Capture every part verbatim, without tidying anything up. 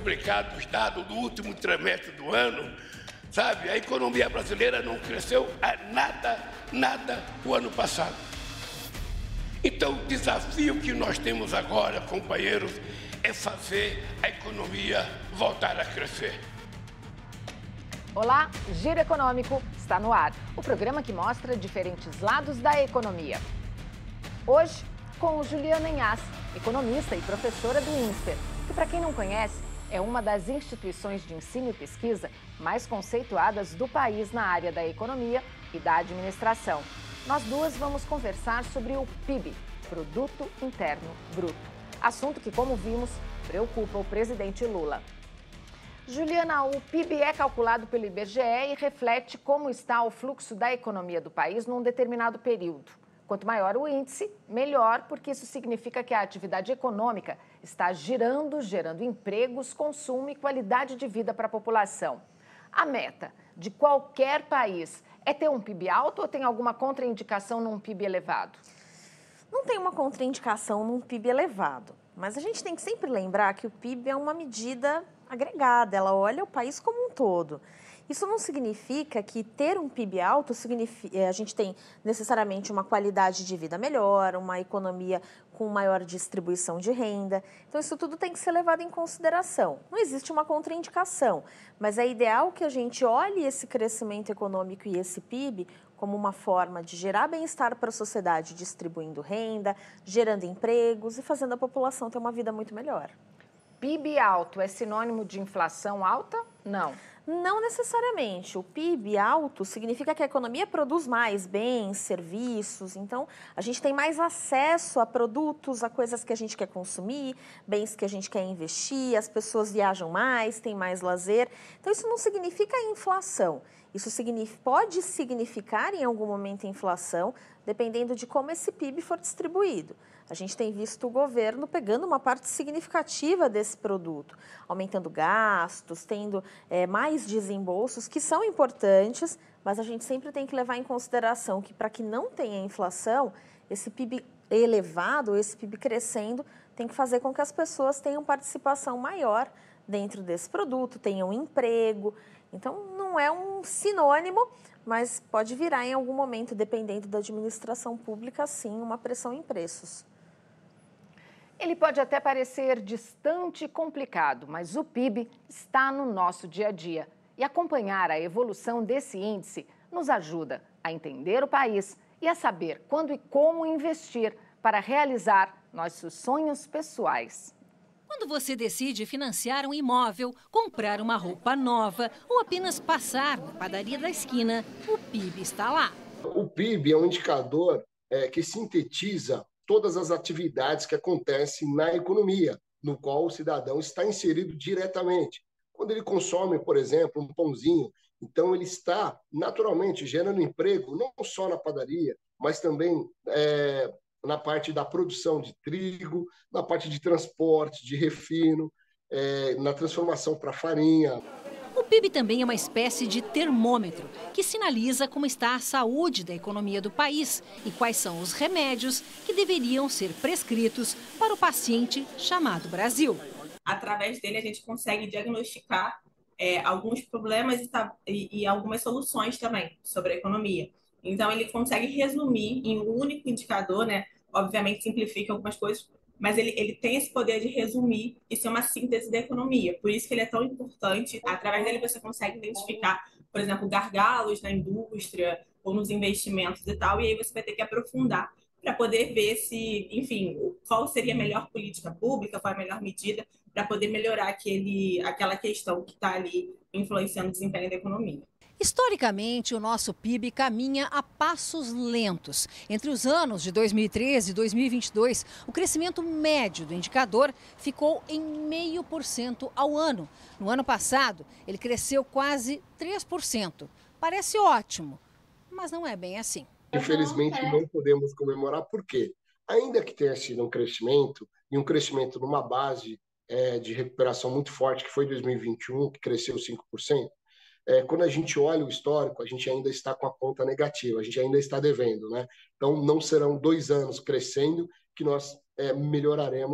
publicados os dados do último trimestre do ano, sabe, a economia brasileira não cresceu a nada, nada o ano passado. Então, o desafio que nós temos agora, companheiros, é fazer a economia voltar a crescer. Olá, Giro Econômico está no ar, o programa que mostra diferentes lados da economia. Hoje, com Juliana Inhas, economista e professora do INSPER, que, para quem não conhece, é uma das instituições de ensino e pesquisa mais conceituadas do país na área da economia e da administração. Nós duas vamos conversar sobre o P I B, Produto Interno Bruto, assunto que, como vimos, preocupa o presidente Lula. Juliana, o P I B é calculado pelo I B G E e reflete como está o fluxo da economia do país num determinado período. Quanto maior o índice, melhor, porque isso significa que a atividade econômica está girando, gerando empregos, consumo e qualidade de vida para a população. A meta de qualquer país é ter um P I B alto ou tem alguma contraindicação num P I B elevado? Não tem uma contraindicação num P I B elevado, mas a gente tem que sempre lembrar que o P I B é uma medida agregada, ela olha o país como um todo. Isso não significa que ter um P I B alto, significa, a gente tem necessariamente uma qualidade de vida melhor, uma economia com maior distribuição de renda. Então, isso tudo tem que ser levado em consideração. Não existe uma contraindicação, mas é ideal que a gente olhe esse crescimento econômico e esse P I B como uma forma de gerar bem-estar para a sociedade, distribuindo renda, gerando empregos e fazendo a população ter uma vida muito melhor. P I B alto é sinônimo de inflação alta? Não. Não necessariamente. O P I B alto significa que a economia produz mais bens, serviços, então a gente tem mais acesso a produtos, a coisas que a gente quer consumir, bens que a gente quer investir, as pessoas viajam mais, têm mais lazer. Então isso não significa inflação. Isso significa, pode significar em algum momento inflação, dependendo de como esse P I B for distribuído. A gente tem visto o governo pegando uma parte significativa desse produto, aumentando gastos, tendo é, mais desembolsos, que são importantes, mas a gente sempre tem que levar em consideração que, para que não tenha inflação, esse P I B elevado, esse P I B crescendo, tem que fazer com que as pessoas tenham participação maior dentro desse produto, tenham emprego. Então, não é um sinônimo, mas pode virar em algum momento, dependendo da administração pública, sim, uma pressão em preços. Ele pode até parecer distante e complicado, mas o P I B está no nosso dia a dia. E acompanhar a evolução desse índice nos ajuda a entender o país e a saber quando e como investir para realizar nossos sonhos pessoais. Quando você decide financiar um imóvel, comprar uma roupa nova ou apenas passar na padaria da esquina, o P I B está lá. O P I B é um indicador é, que sintetiza todas as atividades que acontecem na economia, no qual o cidadão está inserido diretamente. Quando ele consome, por exemplo, um pãozinho, então ele está naturalmente gerando emprego, não só na padaria, mas também é, na parte da produção de trigo, na parte de transporte, de refino, é, na transformação para farinha. O P I B também é uma espécie de termômetro que sinaliza como está a saúde da economia do país e quais são os remédios que deveriam ser prescritos para o paciente chamado Brasil. Através dele, a gente consegue diagnosticar é, alguns problemas e, tá, e, e algumas soluções também sobre a economia. Então, ele consegue resumir em um único indicador, né? Obviamente, simplifica algumas coisas, mas ele, ele tem esse poder de resumir e ser uma síntese da economia. Por isso que ele é tão importante. Através dele você consegue identificar, por exemplo, gargalos na indústria ou nos investimentos e tal, e aí você vai ter que aprofundar para poder ver se, enfim, qual seria a melhor política pública, qual a melhor medida para poder melhorar aquele, aquela questão que está ali influenciando o desempenho da economia. Historicamente, o nosso P I B caminha a passos lentos. Entre os anos de dois mil e treze e dois mil e vinte e dois, o crescimento médio do indicador ficou em zero vírgula cinco por cento ao ano. No ano passado, ele cresceu quase três por cento. Parece ótimo, mas não é bem assim. Infelizmente, não podemos comemorar, por quê? Ainda que tenha sido um crescimento, e um crescimento numa base é, de recuperação muito forte, que foi dois mil e vinte e um, que cresceu cinco por cento, É, quando a gente olha o histórico, a gente ainda está com a conta negativa, a gente ainda está devendo, né? Então, não serão dois anos crescendo que nós é, melhoraremos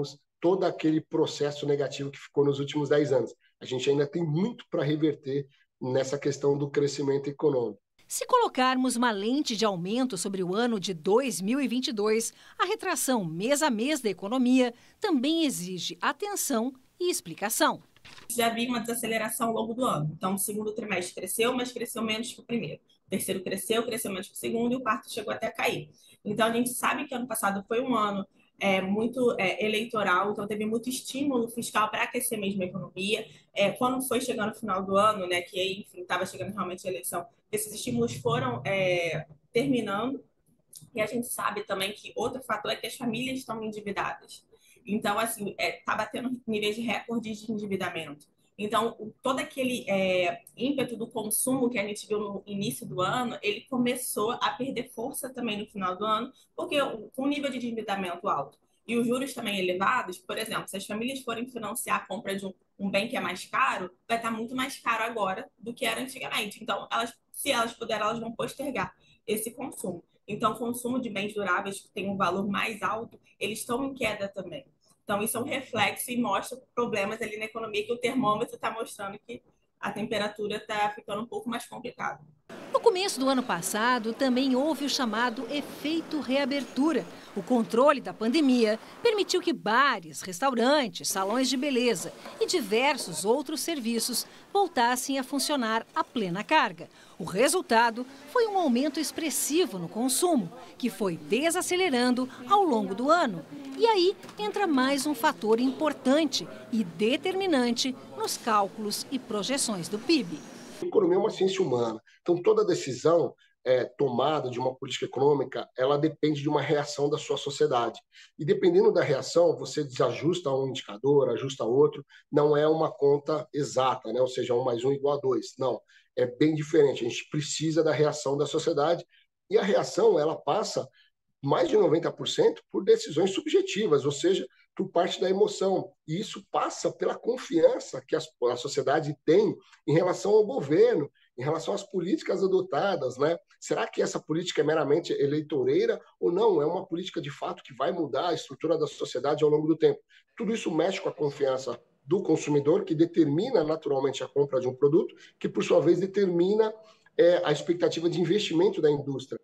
todo aquele processo negativo que ficou nos últimos dez anos. A gente ainda tem muito para reverter nessa questão do crescimento econômico. Se colocarmos uma lente de aumento sobre o ano de dois mil e vinte e dois, a retração mês a mês da economia também exige atenção e explicação. Já vi uma desaceleração ao longo do ano. Então, o segundo trimestre cresceu, mas cresceu menos que o primeiro. O terceiro cresceu, cresceu menos que o segundo, e o quarto chegou até a cair. Então, a gente sabe que ano passado foi um ano é, muito é, eleitoral, então teve muito estímulo fiscal para aquecer mesmo a economia. É, quando foi chegando no final do ano, né, que aí, enfim, estava chegando realmente a eleição, esses estímulos foram é, terminando. E a gente sabe também que outro fator é que as famílias estão endividadas. Então, assim, está é, tá batendo níveis de recorde de endividamento. Então, o, todo aquele é, ímpeto do consumo que a gente viu no início do ano, ele começou a perder força também no final do ano, porque com o nível de endividamento alto e os juros também elevados, por exemplo, se as famílias forem financiar a compra de um, um bem que é mais caro, vai estar muito mais caro agora do que era antigamente. Então, elas, se elas puderem, elas vão postergar esse consumo. Então, o consumo de bens duráveis que tem um valor mais alto, eles estão em queda também. Então, isso é um reflexo e mostra problemas ali na economia, que o termômetro está mostrando que a temperatura está ficando um pouco mais complicada. No começo do ano passado, também houve o chamado efeito reabertura. O controle da pandemia permitiu que bares, restaurantes, salões de beleza e diversos outros serviços voltassem a funcionar a plena carga. O resultado foi um aumento expressivo no consumo, que foi desacelerando ao longo do ano. E aí entra mais um fator importante e determinante nos cálculos e projeções do P I B. A economia é uma ciência humana, então toda decisão é, tomada de uma política econômica, ela depende de uma reação da sua sociedade. E dependendo da reação, você desajusta um indicador, ajusta outro, não é uma conta exata, né? Ou seja, um mais um igual a dois. Não, é bem diferente. A gente precisa da reação da sociedade e a reação, ela passa mais de noventa por cento por decisões subjetivas, ou seja, por parte da emoção. E isso passa pela confiança que a sociedade tem em relação ao governo, em relação às políticas adotadas, né? Será que essa política é meramente eleitoreira ou não? É uma política de fato que vai mudar a estrutura da sociedade ao longo do tempo. Tudo isso mexe com a confiança do consumidor, que determina naturalmente a compra de um produto, que por sua vez determina é, a expectativa de investimento da indústria.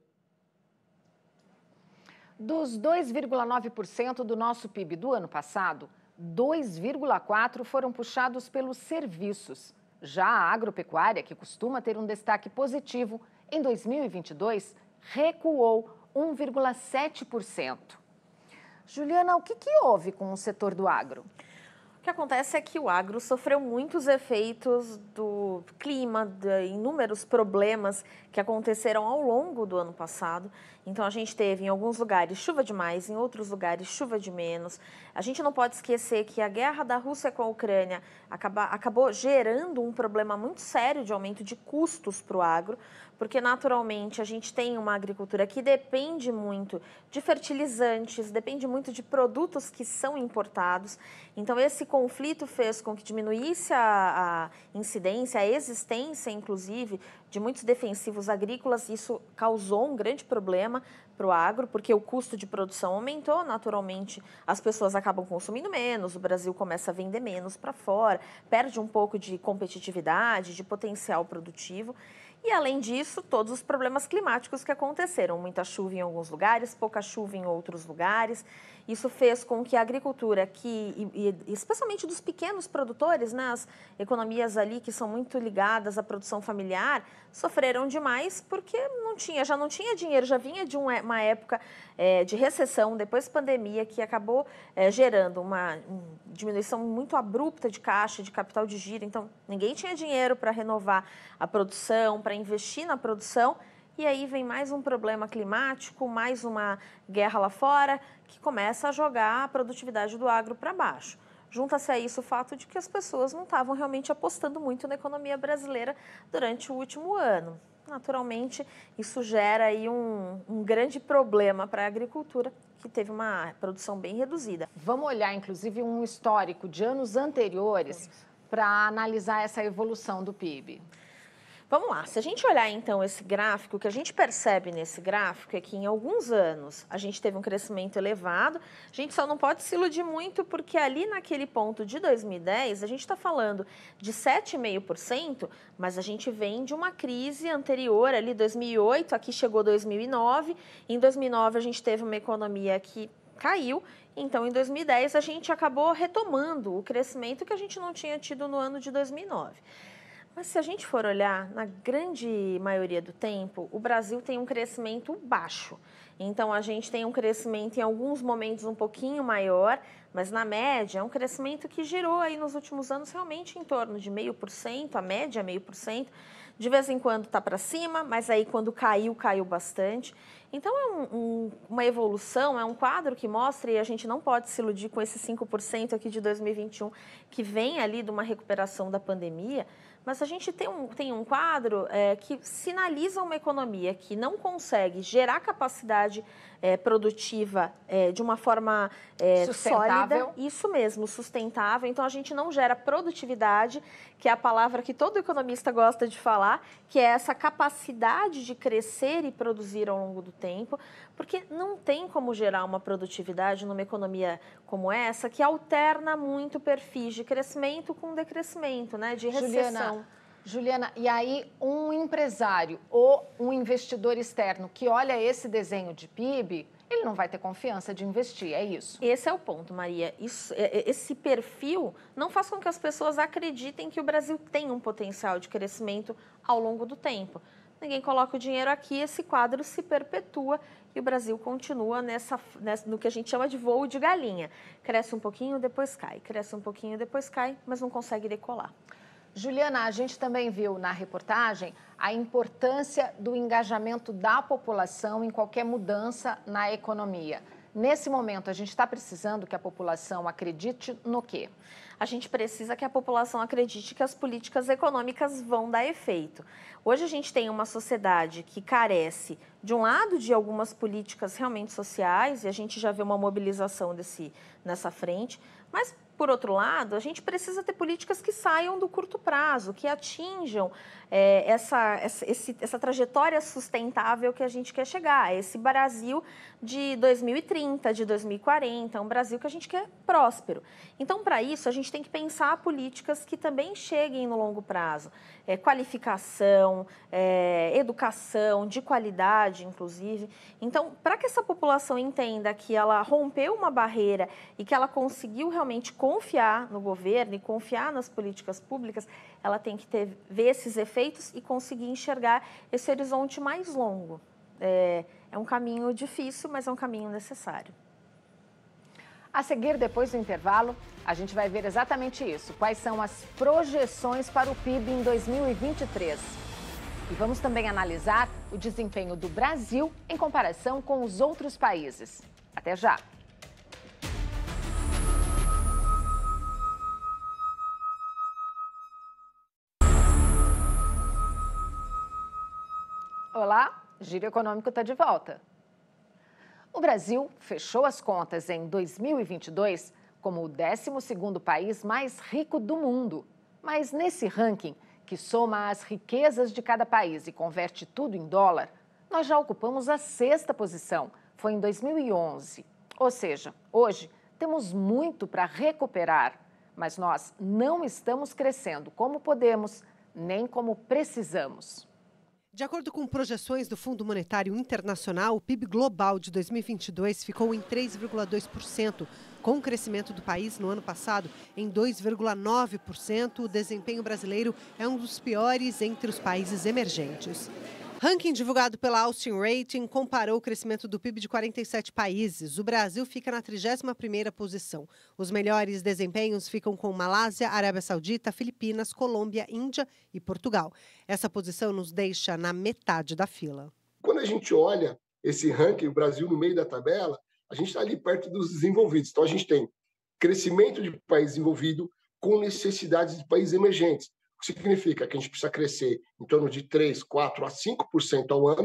Dos dois vírgula nove por cento do nosso P I B do ano passado, dois vírgula quatro por cento foram puxados pelos serviços. Já a agropecuária, que costuma ter um destaque positivo, em dois mil e vinte e dois recuou um vírgula sete por cento. Juliana, o que, que houve com o setor do agro? O que acontece é que o agro sofreu muitos efeitos do clima, de inúmeros problemas que aconteceram ao longo do ano passado. Então, a gente teve em alguns lugares chuva demais, em outros lugares chuva de menos. A gente não pode esquecer que a guerra da Rússia com a Ucrânia acaba, acabou gerando um problema muito sério de aumento de custos para o agro, porque naturalmente a gente tem uma agricultura que depende muito de fertilizantes, depende muito de produtos que são importados. Então, esse conflito fez com que diminuísse a, a incidência, a existência, inclusive, de muitos defensivos agrícolas. Isso causou um grande problema para o agro, porque o custo de produção aumentou, naturalmente as pessoas acabam consumindo menos, o Brasil começa a vender menos para fora, perde um pouco de competitividade, de potencial produtivo. E, além disso, todos os problemas climáticos que aconteceram. Muita chuva em alguns lugares, pouca chuva em outros lugares. Isso fez com que a agricultura, que, e, e especialmente dos pequenos produtores, né, as economias ali que são muito ligadas à produção familiar, sofreram demais porque não tinha, já não tinha dinheiro, já vinha de uma época é, de recessão, depois pandemia, que acabou é, gerando uma um, diminuição muito abrupta de caixa, de capital de giro. Então, ninguém tinha dinheiro para renovar a produção, para investir na produção. E aí vem mais um problema climático, mais uma guerra lá fora, que começa a jogar a produtividade do agro para baixo. Junta-se a isso o fato de que as pessoas não estavam realmente apostando muito na economia brasileira durante o último ano. Naturalmente, isso gera aí um, um grande problema para a agricultura, que teve uma produção bem reduzida. Vamos olhar, inclusive, um histórico de anos anteriores para analisar essa evolução do P I B. Vamos lá, se a gente olhar então esse gráfico, o que a gente percebe nesse gráfico é que em alguns anos a gente teve um crescimento elevado, a gente só não pode se iludir muito porque ali naquele ponto de dois mil e dez a gente está falando de sete vírgula cinco por cento, mas a gente vem de uma crise anterior ali, dois mil e oito, aqui chegou dois mil e nove, em dois mil e nove a gente teve uma economia que caiu, então em dois mil e dez a gente acabou retomando o crescimento que a gente não tinha tido no ano de dois mil e nove. Mas se a gente for olhar, na grande maioria do tempo, o Brasil tem um crescimento baixo. Então, a gente tem um crescimento em alguns momentos um pouquinho maior, mas na média é um crescimento que girou aí nos últimos anos realmente em torno de zero vírgula cinco por cento, a média é zero vírgula cinco por cento. De vez em quando está para cima, mas aí quando caiu, caiu bastante. Então, é um, um, uma evolução, é um quadro que mostra, e a gente não pode se iludir com esse cinco por cento aqui de dois mil e vinte e um, que vem ali de uma recuperação da pandemia, mas a gente tem um, tem um quadro é, que sinaliza uma economia que não consegue gerar capacidade é, produtiva é, de uma forma é, sólida. Isso mesmo, sustentável. Então, a gente não gera produtividade, que é a palavra que todo economista gosta de falar, que é essa capacidade de crescer e produzir ao longo do tempo, porque não tem como gerar uma produtividade numa economia como essa, que alterna muito perfis de crescimento com decrescimento, né, de recessão. Juliana, Juliana, e aí um empresário ou um investidor externo que olha esse desenho de P I B, ele não vai ter confiança de investir, é isso? Esse é o ponto, Maria. Isso, esse perfil não faz com que as pessoas acreditem que o Brasil tem um potencial de crescimento ao longo do tempo. Ninguém coloca o dinheiro aqui, esse quadro se perpetua e o Brasil continua nessa, nessa, no que a gente chama de voo de galinha. Cresce um pouquinho, depois cai, cresce um pouquinho, depois cai, mas não consegue decolar. Juliana, a gente também viu na reportagem a importância do engajamento da população em qualquer mudança na economia. Nesse momento, a gente está precisando que a população acredite no quê? A gente precisa que a população acredite que as políticas econômicas vão dar efeito. Hoje a gente tem uma sociedade que carece, de um lado, de algumas políticas realmente sociais, e a gente já vê uma mobilização desse, nessa frente, mas, por outro lado, a gente precisa ter políticas que saiam do curto prazo, que atinjam é, essa, essa, esse, essa trajetória sustentável que a gente quer chegar, esse Brasil de dois mil e trinta, de dois mil e quarenta, um Brasil que a gente quer próspero. Então, para isso, a gente tem que pensar políticas que também cheguem no longo prazo. É, qualificação, é, educação, de qualidade, inclusive. Então, para que essa população entenda que ela rompeu uma barreira e que ela conseguiu realmente confiar no governo e confiar nas políticas públicas, ela tem que ter, ver esses efeitos e conseguir enxergar esse horizonte mais longo. É, é um caminho difícil, mas é um caminho necessário. A seguir, depois do intervalo, a gente vai ver exatamente isso. Quais são as projeções para o P I B em dois mil e vinte e três? E vamos também analisar o desempenho do Brasil em comparação com os outros países. Até já! Olá, Giro Econômico está de volta. O Brasil fechou as contas em dois mil e vinte e dois como o décimo segundo país mais rico do mundo. Mas nesse ranking, que soma as riquezas de cada país e converte tudo em dólar, nós já ocupamos a sexta posição. Foi em dois mil e onze. Ou seja, hoje temos muito para recuperar, mas nós não estamos crescendo como podemos, nem como precisamos. De acordo com projeções do Fundo Monetário Internacional, o P I B global de dois mil e vinte e dois ficou em três vírgula dois por cento. Com o crescimento do país no ano passado em dois vírgula nove por cento, o desempenho brasileiro é um dos piores entre os países emergentes. Ranking divulgado pela Austin Rating comparou o crescimento do P I B de quarenta e sete países. O Brasil fica na trigésima primeira posição. Os melhores desempenhos ficam com Malásia, Arábia Saudita, Filipinas, Colômbia, Índia e Portugal. Essa posição nos deixa na metade da fila. Quando a gente olha esse ranking, o Brasil no meio da tabela, a gente está ali perto dos desenvolvidos. Então, a gente tem crescimento de país desenvolvido com necessidades de países emergentes. O que significa que a gente precisa crescer em torno de três, quatro a cinco por cento ao ano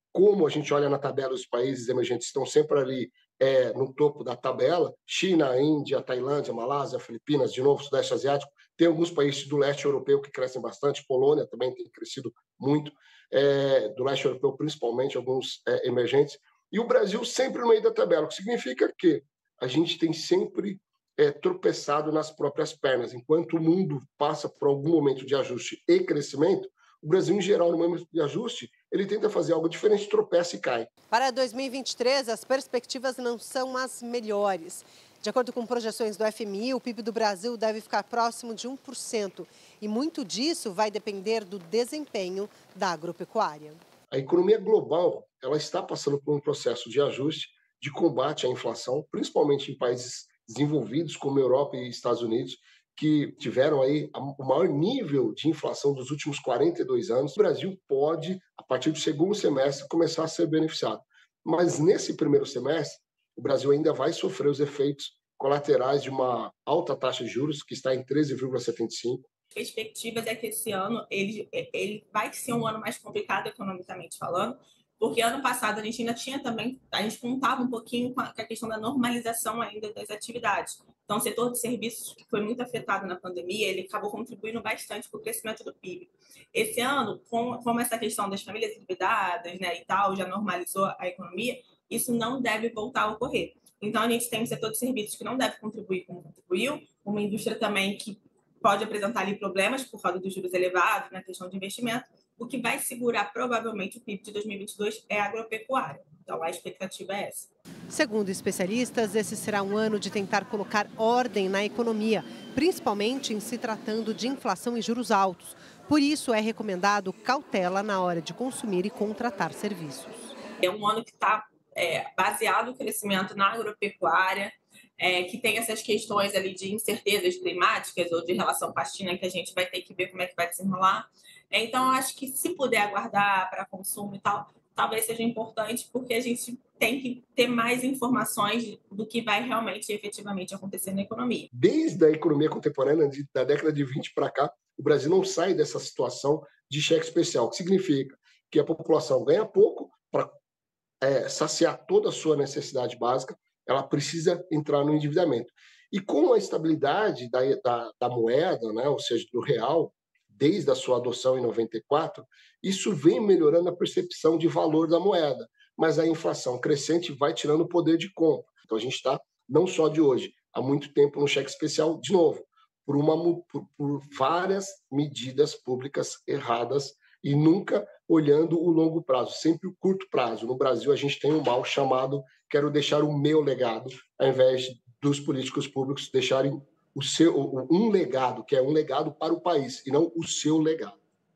como a gente olha na tabela, os países emergentes estão sempre ali é, no topo da tabela, China, Índia, Tailândia, Malásia, Filipinas, de novo, Sudeste Asiático, tem alguns países do leste europeu que crescem bastante, Polônia também tem crescido muito, é, do leste europeu principalmente, alguns é, emergentes, e o Brasil sempre no meio da tabela, o que significa que a gente tem sempre é, tropeçado nas próprias pernas. Enquanto o mundo passa por algum momento de ajuste e crescimento, o Brasil, em geral, no momento de ajuste, ele tenta fazer algo diferente, tropeça e cai. Para dois mil e vinte e três, as perspectivas não são as melhores. De acordo com projeções do F M I, o P I B do Brasil deve ficar próximo de um por cento. E muito disso vai depender do desempenho da agropecuária. A economia global ela está passando por um processo de ajuste, de combate à inflação, principalmente em países desenvolvidos como Europa e Estados Unidos, que tiveram aí o maior nível de inflação dos últimos quarenta e dois anos. O Brasil pode, a partir do segundo semestre, começar a ser beneficiado. Mas nesse primeiro semestre, o Brasil ainda vai sofrer os efeitos colaterais de uma alta taxa de juros, que está em treze vírgula setenta e cinco por cento. Perspectivas é que esse ano ele, ele vai ser um ano mais complicado economicamente falando, porque ano passado a gente ainda tinha também, a gente contava um pouquinho com a, com a questão da normalização ainda das atividades. Então, o setor de serviços, que foi muito afetado na pandemia, ele acabou contribuindo bastante para o crescimento do P I B. Esse ano, com, como essa questão das famílias endividadas, né, e tal, já normalizou a economia, isso não deve voltar a ocorrer. Então, a gente tem um setor de serviços que não deve contribuir como contribuiu, uma indústria também que pode apresentar ali problemas por causa dos juros elevados, na questão de investimento. O que vai segurar provavelmente o P I B de dois mil e vinte e dois é a agropecuária. Então, a expectativa é essa. Segundo especialistas, esse será um ano de tentar colocar ordem na economia, principalmente em se tratando de inflação e juros altos. Por isso, é recomendado cautela na hora de consumir e contratar serviços. É um ano que está é, baseado no crescimento na agropecuária, é, que tem essas questões ali de incertezas climáticas ou de relação com a China, que a gente vai ter que ver como é que vai desenrolar. Então, eu acho que se puder aguardar para consumo e tal, talvez seja importante, porque a gente tem que ter mais informações do que vai realmente, efetivamente acontecer na economia. Desde a economia contemporânea, de, da década de vinte para cá, o Brasil não sai dessa situação de cheque especial, o que significa que a população ganha pouco para é, saciar toda a sua necessidade básica, ela precisa entrar no endividamento. E com a estabilidade da, da, da moeda, né, ou seja, do real, desde a sua adoção em noventa e quatro, isso vem melhorando a percepção de valor da moeda, mas a inflação crescente vai tirando o poder de compra. Então a gente está, não só de hoje, há muito tempo no cheque especial, de novo, por, uma, por, por várias medidas públicas erradas e nunca olhando o longo prazo, sempre o curto prazo. No Brasil a gente tem um mal chamado quero deixar o meu legado, ao invés dos políticos públicos deixarem o seu, um legado, que é um legado para o país, e não o seu legado.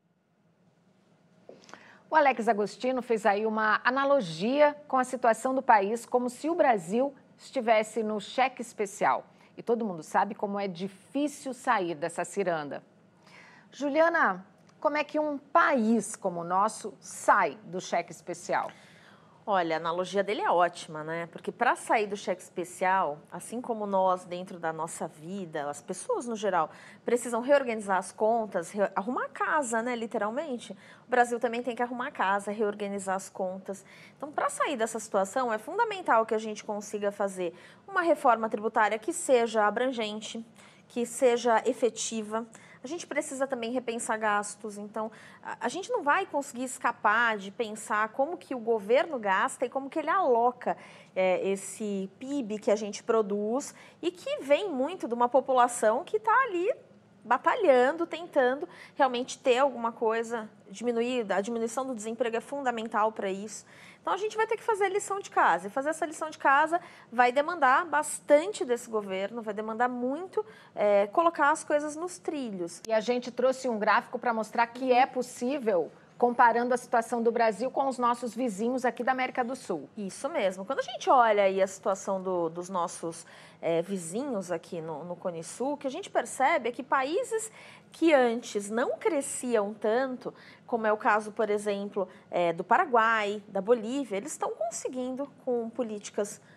O Alex Agostino fez aí uma analogia com a situação do país, como se o Brasil estivesse no cheque especial. E todo mundo sabe como é difícil sair dessa ciranda. Juliana, como é que um país como o nosso sai do cheque especial? Olha, a analogia dele é ótima, né? Porque para sair do cheque especial, assim como nós dentro da nossa vida, as pessoas no geral precisam reorganizar as contas, re... arrumar a casa, né? Literalmente. O Brasil também tem que arrumar a casa, reorganizar as contas. Então, para sair dessa situação, é fundamental que a gente consiga fazer uma reforma tributária que seja abrangente, que seja efetiva. A gente precisa também repensar gastos, então a gente não vai conseguir escapar de pensar como que o governo gasta e como que ele aloca é, esse P I B que a gente produz e que vem muito de uma população que está ali batalhando, tentando realmente ter alguma coisa, diminuir, a diminuição do desemprego é fundamental para isso. Então, a gente vai ter que fazer a lição de casa. E fazer essa lição de casa vai demandar bastante desse governo, vai demandar muito é, colocar as coisas nos trilhos. E a gente trouxe um gráfico para mostrar que é possível, comparando a situação do Brasil com os nossos vizinhos aqui da América do Sul. Isso mesmo. Quando a gente olha aí a situação do, dos nossos é, vizinhos aqui no, no Cone Sul, o que a gente percebe é que países que antes não cresciam tanto, como é o caso, por exemplo, é, do Paraguai, da Bolívia, eles estão conseguindo, com políticas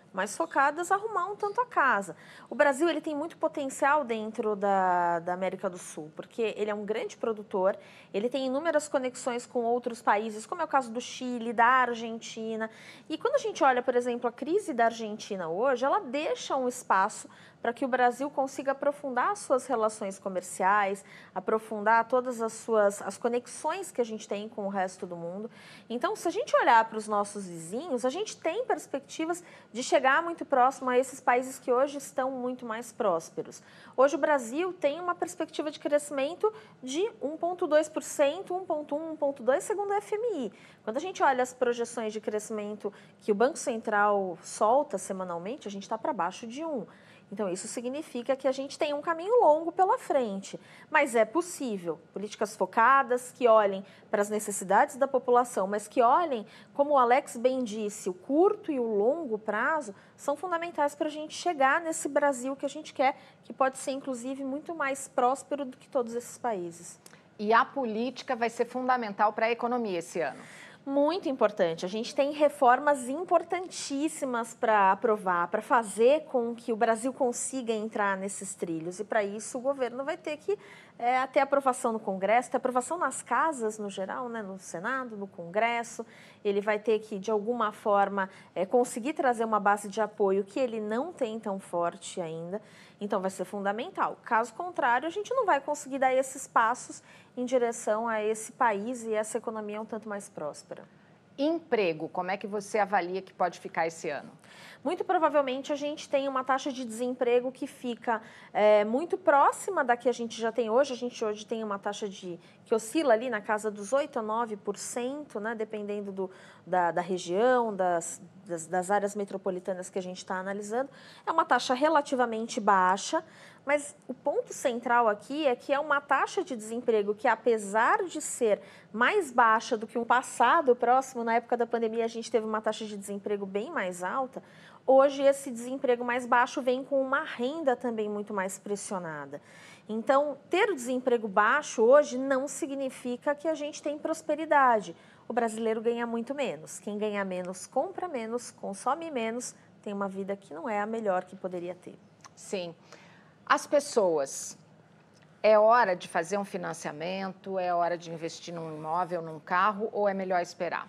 mais focadas a arrumar um tanto a casa. O Brasil ele tem muito potencial dentro da, da América do Sul, porque ele é um grande produtor, ele tem inúmeras conexões com outros países, como é o caso do Chile, da Argentina. E quando a gente olha, por exemplo, a crise da Argentina hoje, ela deixa um espaço para que o Brasil consiga aprofundar as suas relações comerciais, aprofundar todas as suas as conexões que a gente tem com o resto do mundo. Então, se a gente olhar para os nossos vizinhos, a gente tem perspectivas de chegar muito próximo a esses países que hoje estão muito mais prósperos. Hoje o Brasil tem uma perspectiva de crescimento de um vírgula dois por cento, um vírgula um, um vírgula dois segundo o F M I. Quando a gente olha as projeções de crescimento que o Banco Central solta semanalmente, a gente está para baixo de um. Então, isso significa que a gente tem um caminho longo pela frente, mas é possível. Políticas focadas, que olhem para as necessidades da população, mas que olhem, como o Alex bem disse, o curto e o longo prazo são fundamentais para a gente chegar nesse Brasil que a gente quer, que pode ser, inclusive, muito mais próspero do que todos esses países. E a política vai ser fundamental para a economia esse ano. Muito importante. A gente tem reformas importantíssimas para aprovar, para fazer com que o Brasil consiga entrar nesses trilhos. E para isso o governo vai ter que é, ter aprovação no Congresso, ter aprovação nas casas no geral, né, no Senado, no Congresso. Ele vai ter que, de alguma forma, é, conseguir trazer uma base de apoio que ele não tem tão forte ainda. Então vai ser fundamental. Caso contrário, a gente não vai conseguir dar esses passos em direção a esse país e essa economia um tanto mais próspera. Emprego, como é que você avalia que pode ficar esse ano? Muito provavelmente a gente tem uma taxa de desemprego que fica é, muito próxima da que a gente já tem hoje. A gente hoje tem uma taxa de que oscila ali na casa dos oito a nove por cento, né, dependendo do, da, da região, das, das, das áreas metropolitanas que a gente está analisando. É uma taxa relativamente baixa, mas o ponto central aqui é que é uma taxa de desemprego que, apesar de ser mais baixa do que um passado próximo, na época da pandemia a gente teve uma taxa de desemprego bem mais alta, hoje esse desemprego mais baixo vem com uma renda também muito mais pressionada. Então, ter o desemprego baixo hoje não significa que a gente tem prosperidade. O brasileiro ganha muito menos. Quem ganha menos, compra menos, consome menos, tem uma vida que não é a melhor que poderia ter. Sim. As pessoas, é hora de fazer um financiamento, é hora de investir num imóvel, num carro, ou é melhor esperar?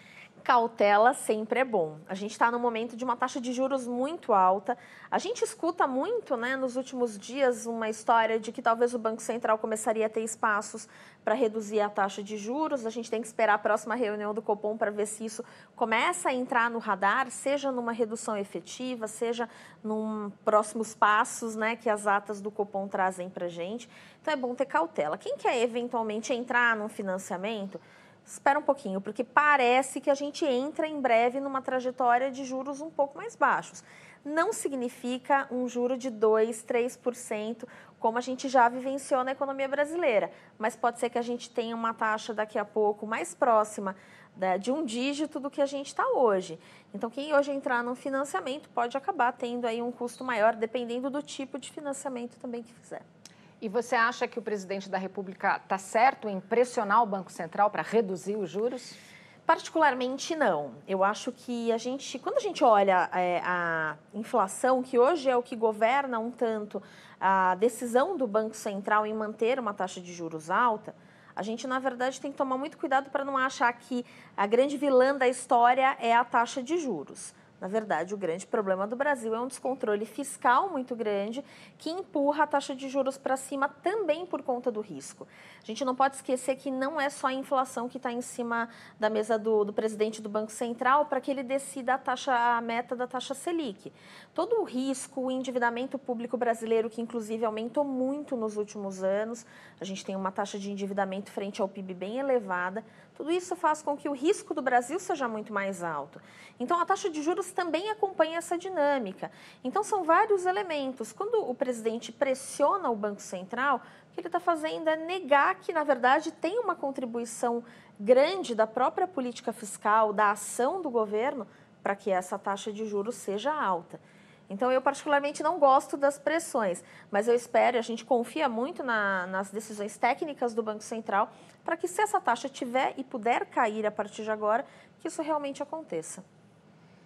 Cautela sempre é bom. A gente está num momento de uma taxa de juros muito alta. A gente escuta muito, né, nos últimos dias, uma história de que talvez o Banco Central começaria a ter espaços para reduzir a taxa de juros. A gente tem que esperar a próxima reunião do Copom para ver se isso começa a entrar no radar, seja numa redução efetiva, seja num próximos passos, né, que as atas do Copom trazem para a gente. Então é bom ter cautela. Quem quer eventualmente entrar num financiamento, espera um pouquinho, porque parece que a gente entra em breve numa trajetória de juros um pouco mais baixos. Não significa um juro de dois, três por cento, como a gente já vivenciou na economia brasileira, mas pode ser que a gente tenha uma taxa daqui a pouco mais próxima de um dígito do que a gente está hoje. Então, quem hoje entrar num financiamento pode acabar tendo aí um custo maior, dependendo do tipo de financiamento também que fizer. E você acha que o presidente da República está certo em pressionar o Banco Central para reduzir os juros? Particularmente não. Eu acho que a gente, quando a gente olha é, a inflação, que hoje é o que governa um tanto a decisão do Banco Central em manter uma taxa de juros alta, a gente, na verdade, tem que tomar muito cuidado para não achar que a grande vilã da história é a taxa de juros. Na verdade, o grande problema do Brasil é um descontrole fiscal muito grande que empurra a taxa de juros para cima também por conta do risco. A gente não pode esquecer que não é só a inflação que está em cima da mesa do, do presidente do Banco Central para que ele decida a, taxa, a meta da taxa Selic. Todo o risco, o endividamento público brasileiro, que inclusive aumentou muito nos últimos anos, a gente tem uma taxa de endividamento frente ao P I B bem elevada, tudo isso faz com que o risco do Brasil seja muito mais alto. Então, a taxa de juros também acompanha essa dinâmica. Então, são vários elementos. Quando o presidente pressiona o Banco Central, o que ele está fazendo é negar que, na verdade, tem uma contribuição grande da própria política fiscal, da ação do governo, para que essa taxa de juros seja alta. Então, eu particularmente não gosto das pressões, mas eu espero, a gente confia muito na, nas decisões técnicas do Banco Central, para que se essa taxa tiver e puder cair a partir de agora, que isso realmente aconteça.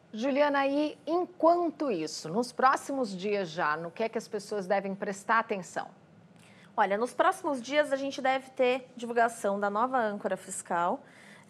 Juliana, e enquanto isso, nos próximos dias já, no que é que as pessoas devem prestar atenção? Olha, nos próximos dias a gente deve ter divulgação da nova âncora fiscal.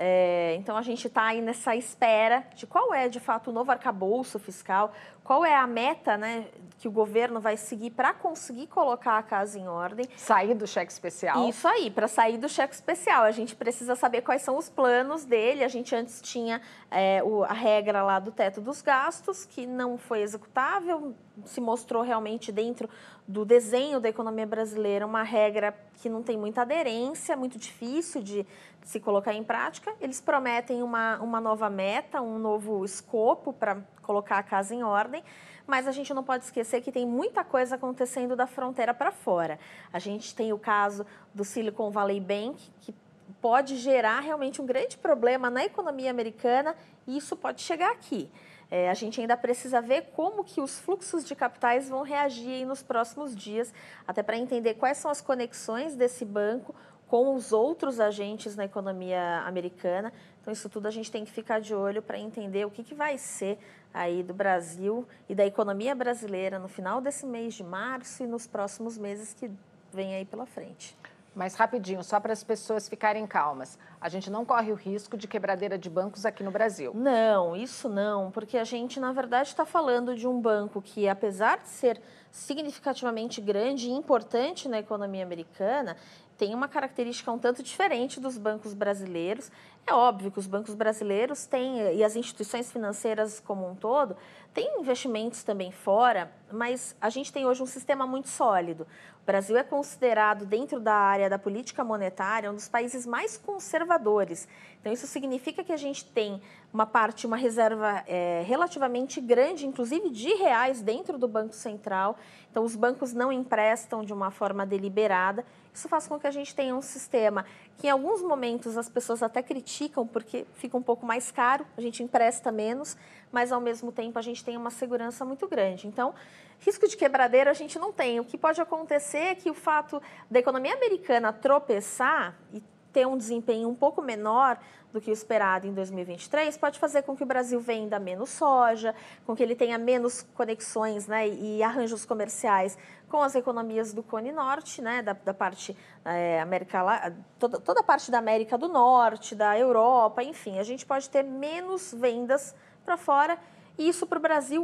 É, então, a gente está aí nessa espera de qual é, de fato, o novo arcabouço fiscal, qual é a meta, né, que o governo vai seguir para conseguir colocar a casa em ordem. Sair do cheque especial. Isso aí, para sair do cheque especial. A gente precisa saber quais são os planos dele. A gente antes tinha é, o, a regra lá do teto dos gastos, que não foi executável, se mostrou realmente dentro do desenho da economia brasileira uma regra que não tem muita aderência, muito difícil de se colocar em prática. Eles prometem uma, uma nova meta, um novo escopo para colocar a casa em ordem, mas a gente não pode esquecer que tem muita coisa acontecendo da fronteira para fora. A gente tem o caso do Silicon Valley Bank, que pode gerar realmente um grande problema na economia americana, e isso pode chegar aqui. É, a gente ainda precisa ver como que os fluxos de capitais vão reagir aí nos próximos dias, até para entender quais são as conexões desse banco com os outros agentes na economia americana. Então, isso tudo a gente tem que ficar de olho para entender o que, que vai ser aí do Brasil e da economia brasileira no final desse mês de março e nos próximos meses que vem aí pela frente. Mas rapidinho, só para as pessoas ficarem calmas, a gente não corre o risco de quebradeira de bancos aqui no Brasil? Não, isso não, porque a gente, na verdade, está falando de um banco que, apesar de ser significativamente grande e importante na economia americana, tem uma característica um tanto diferente dos bancos brasileiros. É óbvio que os bancos brasileiros têm, e as instituições financeiras como um todo, têm investimentos também fora, mas a gente tem hoje um sistema muito sólido. O Brasil é considerado, dentro da área da política monetária, um dos países mais conservadores. Então, isso significa que a gente tem uma parte, uma reserva é, relativamente grande, inclusive de reais, dentro do Banco Central. Então, os bancos não emprestam de uma forma deliberada. Isso faz com que a gente tenha um sistema que, em alguns momentos, as pessoas até criticam porque fica um pouco mais caro, a gente empresta menos, mas, ao mesmo tempo, a gente tem uma segurança muito grande. Então, risco de quebradeira a gente não tem. O que pode acontecer é que o fato da economia americana tropeçar e ter um desempenho um pouco menor do que o esperado em dois mil e vinte e três pode fazer com que o Brasil venda menos soja, com que ele tenha menos conexões, né, e arranjos comerciais com as economias do Cone Norte, né, da, da parte é, América, toda, toda a parte da América do Norte, da Europa, enfim, a gente pode ter menos vendas para fora, e isso para o Brasil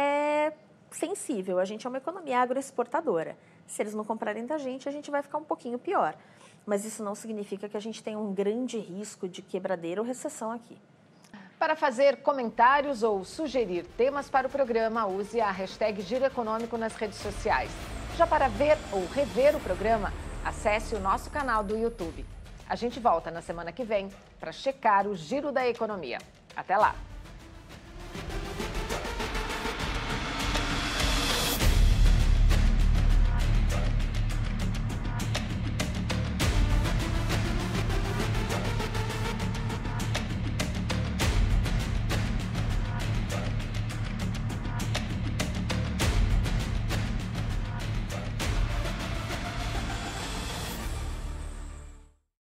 é sensível. A gente é uma economia agroexportadora. Se eles não comprarem da gente, a gente vai ficar um pouquinho pior. Mas isso não significa que a gente tenha um grande risco de quebradeira ou recessão aqui. Para fazer comentários ou sugerir temas para o programa, use a hashtag Giro Econômico nas redes sociais. Já para ver ou rever o programa, acesse o nosso canal do YouTube. A gente volta na semana que vem para checar o giro da economia. Até lá!